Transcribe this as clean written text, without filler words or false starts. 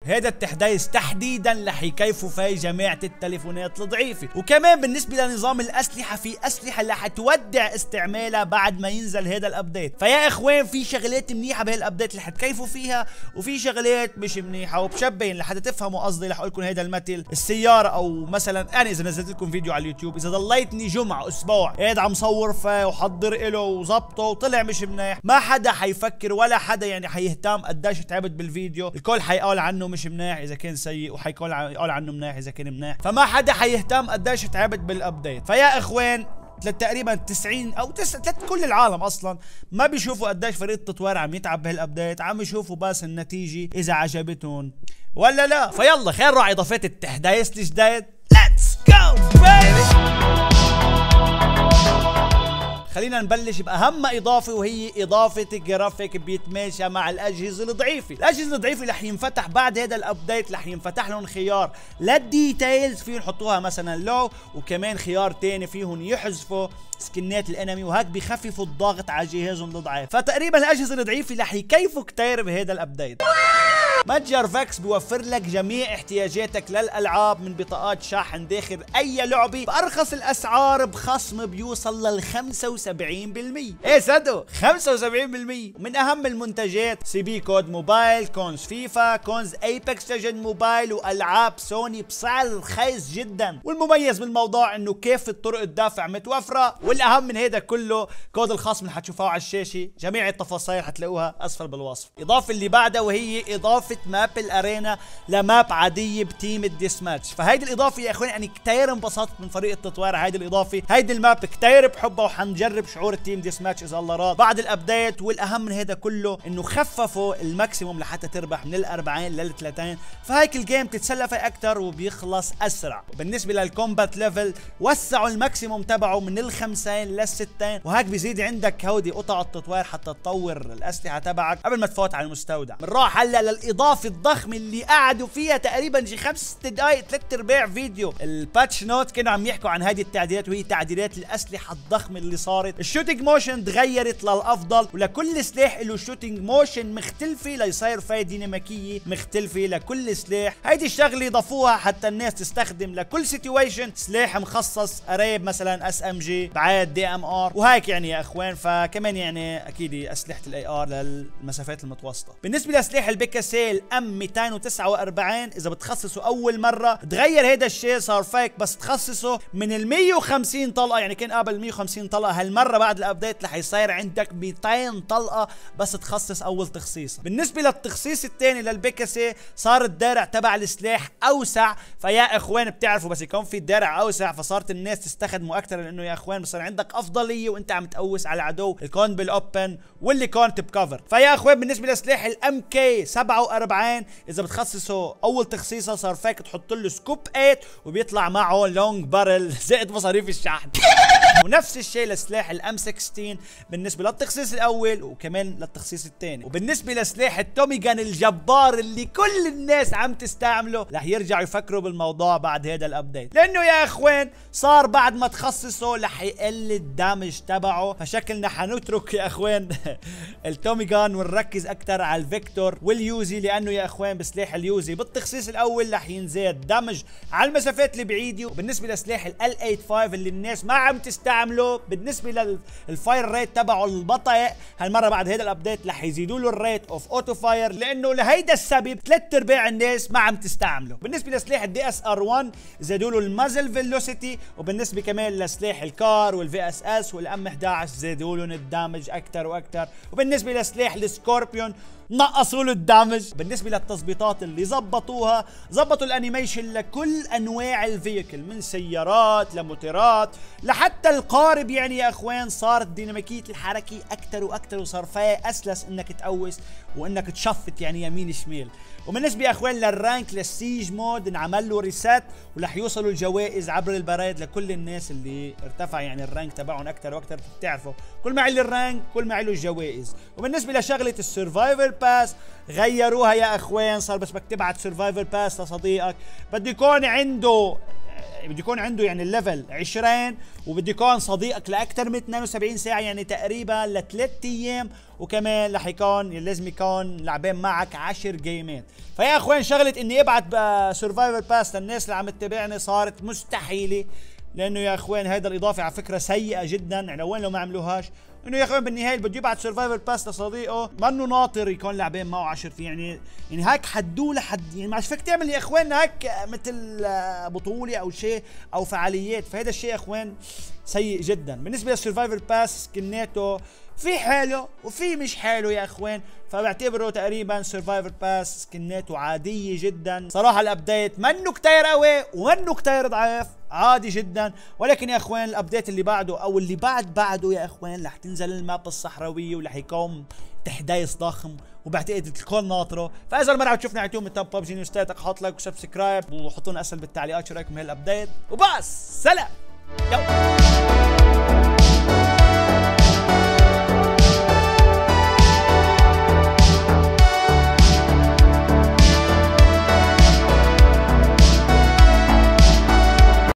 هذا التحديث تحديدا رح يكيفوا فيه جماعة التليفونات الضعيفة. وكمان بالنسبة لنظام الأسلحة، في أسلحة رح تودع استعمالها بعد ما ينزل هذا الأبديت. فيا إخوان في شغلات منيحة بهالأبديت اللي حتكيفوا فيها، وفي شغلات مش منيحة. وبشبين لحتى تفهموا قصدي رح أقول لكم هذا المثل السيارة، أو مثلا أنا إذا نزلت لكم فيديو على اليوتيوب، إذا ضليتني جمعة أسبوع قاعد عم صور فيه وحضر إله وظبطه وطلع مش منيح، ما حدا حيفكر ولا حدا يعني حيهتم قديش تعبت بالفيديو. الكل حيقول عنه مش منيح إذا كان سيء، وحيقول عنه منيح إذا كان منيح. فما حدا حيهتم قديش تعبت بالأبديت. فيا إخوان تقريبا 90 او كل العالم اصلا ما بيشوفوا قديش فريق التطوير عم يتعب بهالابديت، عم يشوفوا بس النتيجه اذا عجبتهم ولا لا. فيلا خير نروح على اضافات التحديث الجديد. ليتس جو بيبي. خلينا نبلش بأهم إضافة، وهي إضافة الجرافيك بيتماشى مع الأجهزة الضعيفة. الأجهزة الضعيفة رح ينفتح بعد هذا الأبديت، رح ينفتح لهم خيار للديتيلز فيهم يحطوها مثلا لو، وكمان خيار تاني فيهم يحذفوا سكنات الانمي، وهيك بيخففوا الضغط على جهازهم الضعيف. فتقريبا الأجهزة الضعيفة رح يكيفوا كتير بهذا الأبديت. متجر فاكس بيوفر لك جميع احتياجاتك للألعاب من بطاقات شحن داخل أي لعبة بأرخص الأسعار، بخصم بيوصل لل 75%. ايه صدقوا 75%. ومن أهم المنتجات سي بي كود موبايل، كونز فيفا، كونز ايبكس ليجند موبايل، وألعاب سوني بسعر رخيص جدا. والمميز بالموضوع إنه كافة طرق الدفع متوفرة، والأهم من هذا كله كود الخصم اللي حتشوفوه على الشاشة. جميع التفاصيل حتلاقوها أسفل بالوصف. إضافة اللي بعدها وهي إضافة ماب الارينا لماب عاديه بتيم الديس ماتش. فهيدي الاضافه يا اخوان يعني كتير انبسطت من فريق التطوير. هيدي الاضافه، هيدي الماب كتير بحبها، وحنجرب شعور التيم ديس ماتش اذا الله راد بعد الابديت. والاهم من هذا كله انه خففوا الماكسيموم لحتى تربح من ال40 لل30، فهيك الجيم تتسلى فيه اكثر وبيخلص اسرع. وبالنسبه للكومبات ليفل وسعوا الماكسيموم تبعه من ال50 لل60، وهيك بيزيد عندك هودي قطع التطوير حتى تطور الاسلحه تبعك قبل ما تفوت على المستودع. بنروح هلا للاضافه الضخمه اللي قعدوا فيها تقريبا شي 5 دقائق 3/4 فيديو. الباتش نوت كانوا عم يحكوا عن هذه التعديلات، وهي تعديلات الاسلحه الضخمه اللي صارت. الشوتينج موشن تغيرت للافضل، ولكل سلاح له شوتينج موشن مختلفه ليصير فيها ديناميكيه مختلفه لكل سلاح. هيدي الشغله ضافوها حتى الناس تستخدم لكل سيتويشن سلاح مخصص، قريب مثلا اس ام جي، بعاد دي ام ار وهيك يعني يا اخوان. فكمان يعني اكيد اسلحه الاي ار للمسافات المتوسطه. بالنسبه لسلاح البيكاسيل ام 249 اذا بتخصصه اول مره تغير هيدا الشيء، صار فيك بس تخصصه من ال 150 طلقه، يعني كان قبل 150 طلقه، هالمره بعد الابديت رح يصير عندك 200 طلقه بس تخصص اول تخصيص. بالنسبه للتخصيص الثاني للبيكاسي صار الدرع تبع السلاح اوسع. فيا اخوان بتعرفوا بس يكون في الدرع اوسع فصارت الناس تستخدمه اكثر، لانه يا اخوان بصير عندك افضليه وانت عم تقوس على العدو، الكون بالاوبن واللي كونت بكفر. فيا اخوان بالنسبه لسلاح الام كي 47 اذا بتخصصه اول تخصيصه صار فيك تحط له سكوب 8 وبيطلع معه لونج بارل زائد مصاريف الشحن. ونفس الشيء لسلاح الام 16 بالنسبه للتخصيص الاول وكمان للتخصيص الثاني. وبالنسبه لسلاح التومي جان الجبار اللي كل الناس عم تستعمله، رح يرجعوا يفكروا بالموضوع بعد هذا الابديت، لانه يا اخوان صار بعد ما تخصصه رح يقل الدمج تبعه. فشكلنا حنترك يا اخوان التومي جان ونركز اكثر على الفيكتور واليوزي، لانه يا اخوان بسلاح اليوزي بالتخصيص الاول رح ينزيد دمج على المسافات البعيده. وبالنسبه لسلاح ال 85 اللي الناس ما عم تستعمله، بالنسبه للفاير ريت تبعه البطيء، هالمره بعد هيدا الابديت رح يزيدوا له الريت اوف اوتو فاير، لانه لهيدا السبب 3/4 الناس ما عم تستعمله. بالنسبه لسلاح الدي اس ار 1 زادوا له المازل فيلوسيتي، وبالنسبه كمان لسلاح الكار والفي اس اس والام 11 زادوا لهم الدامج اكثر واكثر. وبالنسبه لسلاح السكوربيون نقصوا له الدمج. بالنسبه للتظبيطات اللي زبطوها، زبطوا الانيميشن لكل انواع الفيكل، من سيارات لموتورات لحتى القارب. يعني يا اخوان صارت ديناميكيه الحركه اكثر واكثر، وصار فيها اسلس انك تقوس وانك تشفط يعني يمين شمال. وبالنسبه يا اخوان للرانك للسيج مود انعمل له ريسات، ورح يوصلوا الجوائز عبر البرايد لكل الناس اللي ارتفع يعني الرانك تبعهم اكثر واكثر. بتعرفوا كل ما علي الرانك كل ما علي الجوائز. وبالنسبه لشغله السرفايفر باس غيروها يا اخوان، صار بس بدك تبعت سرفايفر باس لصديقك بده يكون عنده بده يكون عنده يعني الليفل 20، وبده يكون صديقك لاكثر من 72 ساعه، يعني تقريبا ل3 ايام، وكمان رح يكون لازم يكون لاعبين معك 10 جيمات. فيا اخوان شغله اني ابعت سرفايفل باس للناس اللي عم تتابعني صارت مستحيله، لانه يا اخوان هيدا الاضافه على فكره سيئه جدا، يعني وين لو ما عملوهاش انه يا اخوان بالنهايه بده يبعت سرفايفل باس لصديقه منه ناطر يكون لاعبين معه 10 يعني هيك حدوه لحد، يعني مش فيك تعمل يا اخوان هيك مثل بطوله او شيء او فعاليات. فهذا الشيء يا اخوان سيء جدا. بالنسبه للسرفايفل باس سكناته في حلو وفي مش حلو يا اخوان، فبعتبره تقريبا سرفايفل باس سكناته عاديه جدا صراحه. الابديت منه كتير قوي ومنه كتير ضعيف، عادي جدا. ولكن يا اخوان الابديت اللي بعده او اللي بعده يا اخوان رح تنزل الماب الصحراويه ورح يكون تحديث ضخم، وبعتقد الكل ناطره. فاذا المره عم تشوفنا على يوتيوب من توب ببجي نيوز ستاتك، حط لايك وسبسكرايب وحطوا لنا اسئله بالتعليقات شو رايكم بهالابديت، وبس سلام. يو